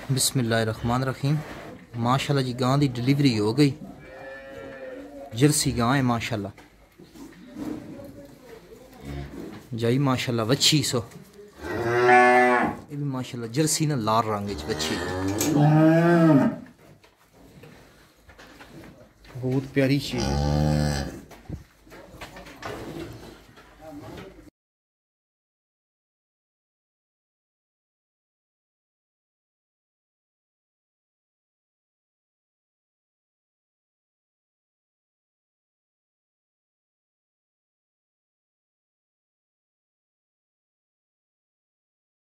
बिस्मिल्लाहिर्रहमानिर्रहीम। माशाल्लाह जी गां दी डिलीवरी हो गई। जर्सी गां है माशाल्लाह जाई माशाल्लाह वच्छी सो ये भी माशाल्लाह जर्सी ना लाल रंग च वच्छी बहुत प्यारी चीज़ है।